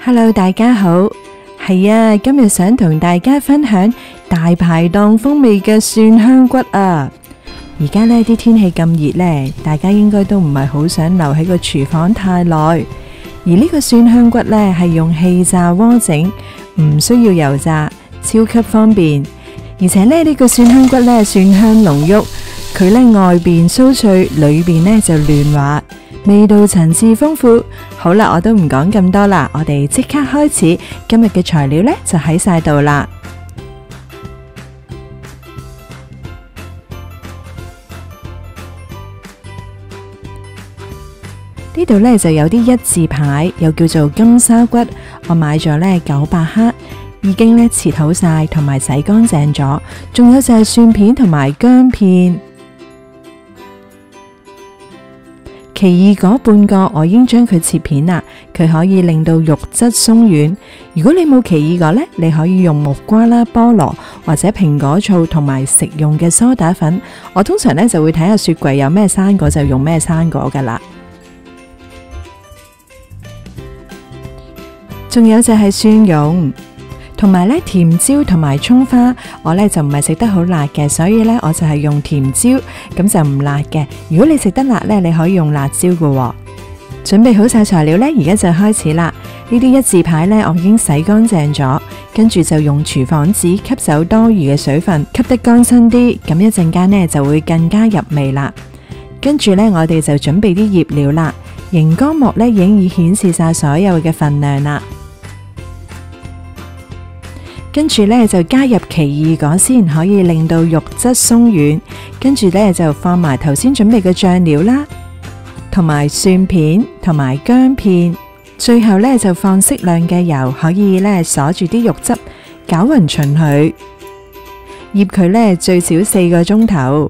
Hello， 大家好，係啊，今日想同大家分享大排檔風味嘅蒜香骨啊！而家呢啲天氣咁熱呢，大家應該都唔係好想留喺個廚房太耐。而呢個蒜香骨呢，係用氣炸鍋整，唔需要油炸，超級方便。而且呢，呢個蒜香骨呢，蒜香濃郁，佢呢外邊酥脆，裏邊呢就嫩滑。味道層次豐富，好啦，我都唔講咁多啦，我哋即刻開始。今日嘅材料呢，就喺晒度啦。呢度呢就有啲一字排，又叫做金沙骨，我買咗呢900克，已經呢切好晒，同埋洗乾淨咗。仲有就係蒜片同埋薑片。奇異果半個，我已經將佢切片啦，佢可以令到肉質鬆軟。如果你冇奇異果呢，你可以用木瓜啦、菠蘿或者蘋果醋同埋食用嘅梳打粉。我通常呢就會睇下雪櫃有咩生果就用咩生果噶啦。仲有就係蒜蓉。同埋咧甜椒同埋蔥花，我咧就唔係食得好辣嘅，所以咧我就係用甜椒，咁就唔辣嘅。如果你食得辣咧，你可以用辣椒嘅。準備好晒材料咧，而家就開始啦。呢啲一字排咧，我已經洗乾淨咗，跟住就用廚房紙吸走多餘嘅水分，吸得乾身啲，咁一陣間呢就會更加入味啦。跟住咧，我哋就準備啲醃料啦。熒光幕咧已經顯示晒所有嘅份量啦。跟住呢，就加入奇異果先，可以令到肉質鬆軟。跟住呢，就放埋頭先準備嘅醬料啦，同埋蒜片同埋薑片。最後呢，就放適量嘅油，可以呢鎖住啲肉汁，攪勻勻佢，醃佢呢最少4個鐘頭。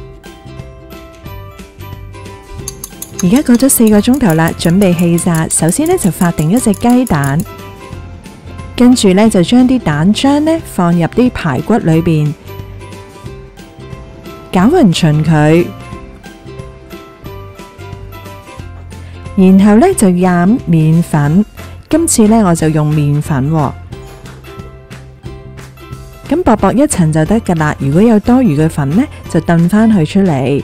而家過咗4個鐘頭啦，準備氣炸。首先呢，就發定一隻雞蛋。跟住呢，就將啲蛋漿呢放入啲排骨裏邊，攪勻勻佢，然後呢，就染麵粉。今次呢，我就用麵粉，咁薄薄一層就得噶啦。如果有多餘嘅粉呢，就燉翻佢出嚟。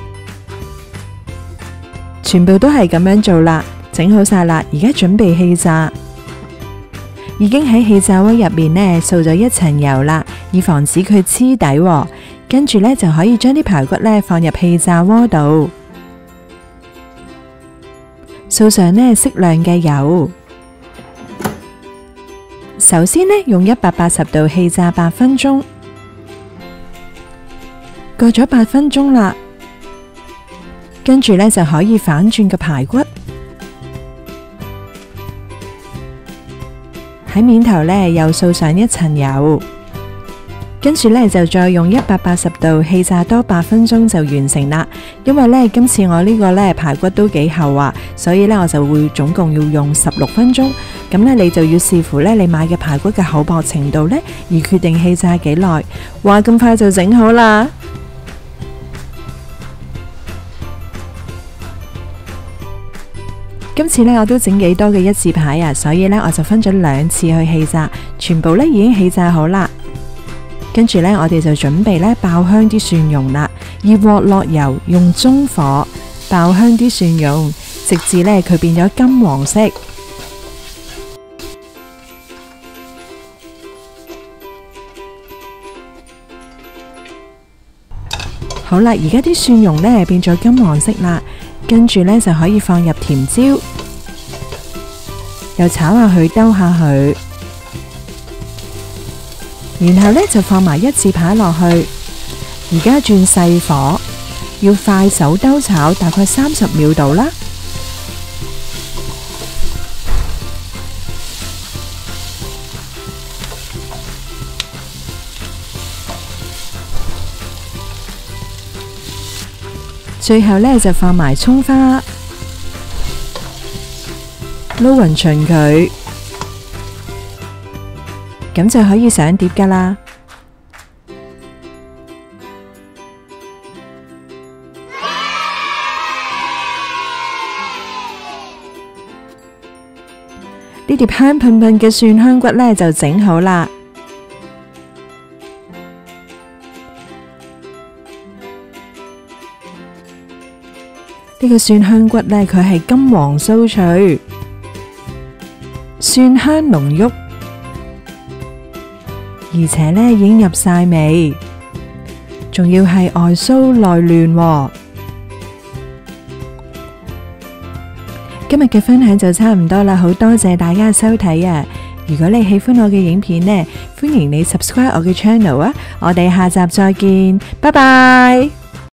全部都係咁樣做啦，整好晒啦。而家準備氣炸。已經喺氣炸鍋入面呢掃咗一層油啦，以防止佢黐底。跟住呢，就可以將啲排骨呢放入氣炸鍋度，掃上呢適量嘅油。首先呢，用180度氣炸8分鐘，過咗8分鐘啦，跟住呢，就可以反轉個排骨。喺面頭呢，又掃上一層油，跟住呢，就再用180度氣炸多8分鐘就完成啦。因為呢，今次我呢個呢排骨都幾厚啊，所以呢，我就會總共要用16分鐘。咁呢，你就要視乎呢你買嘅排骨嘅厚薄程度呢，而決定氣炸幾耐。哇，咁快就整好啦！今次呢，我都整幾多嘅一字排啊，所以呢，我就分咗2次去氣炸，全部呢已經氣炸好啦。跟住呢，我哋就準備呢爆香啲蒜蓉啦，熱鑊落油，用中火爆香啲蒜蓉，直至呢佢變咗金黃色。好啦，而家啲蒜蓉呢變咗金黃色啦。跟住呢，就可以放入甜椒，又炒下佢，兜下佢，然後呢，就放埋一字排落去。而家轉細火，要快手兜炒，大概30秒度啦。最後呢，就放埋蔥花，撈勻勻佢，咁就可以上碟噶啦。 呢碟香噴噴嘅蒜香骨呢就整好啦。呢個蒜香骨呢，佢係金黃酥脆，蒜香濃郁，而且呢已經入晒味，仲要係外酥內嫩喎。今日嘅分享就差唔多啦，好多謝大家收睇啊！如果你喜歡我嘅影片呢，歡迎你 subscribe 我嘅 channel 啊！我哋下集再見，拜拜。